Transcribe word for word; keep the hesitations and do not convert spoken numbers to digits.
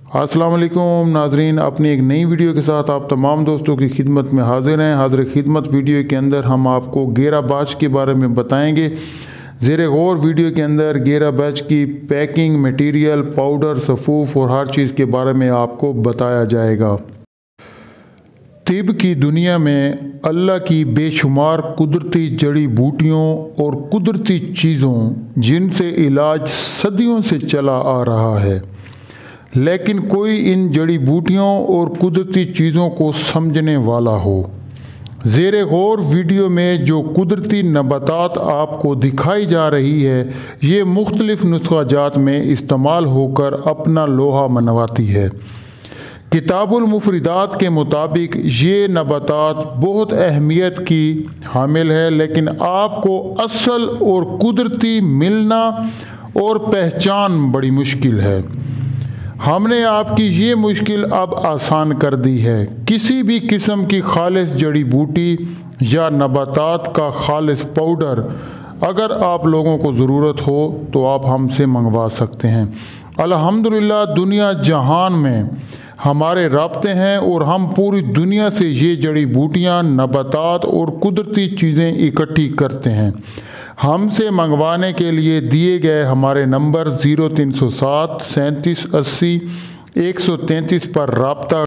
अस्सलाम वालेकुम नाजरीन, अपनी एक नई वीडियो के साथ आप तमाम दोस्तों की खिदमत में हाजिर हैं। हाजिर खिदमत वीडियो के अंदर हम आपको गेरा बाच के बारे में बताएंगे। ज़ेरे गौर वीडियो के अंदर गेरा बाच की पैकिंग, मटेरियल, पाउडर, सफ़ूफ और हर चीज़ के बारे में आपको बताया जाएगा। तिब की दुनिया में अल्लाह की बेशुमार कुदरती जड़ी बूटियों और कुदरती चीज़ों जिनसे इलाज सदियों से चला आ रहा है, लेकिन कोई इन जड़ी बूटियों और कुदरती चीज़ों को समझने वाला हो। ज़ेरे गौर वीडियो में जो कुदरती नबातात आपको दिखाई जा रही है, ये मुख्तलिफ़ नुस्ख़ाजात में इस्तेमाल होकर अपना लोहा मनवाती है। किताबुल मुफरिदात के मुताबिक ये नबातात बहुत अहमियत की हामिल है, लेकिन आपको असल और कुदरती मिलना और पहचान बड़ी मुश्किल है। हमने आपकी ये मुश्किल अब आसान कर दी है। किसी भी किस्म की खालिस जड़ी बूटी या नबातात का खालिस पाउडर अगर आप लोगों को ज़रूरत हो तो आप हमसे मंगवा सकते हैं। अल्हम्दुलिल्लाह दुनिया जहान में हमारे राब्ते हैं और हम पूरी दुनिया से ये जड़ी बूटियाँ, नबातात और कुदरती चीज़ें इकट्ठी करते हैं। हमसे मंगवाने के लिए दिए गए हमारे नंबर ज़ीरो तीन सौ सात सैंतीस अस्सी एक सौ तैंतीस पर राब्ता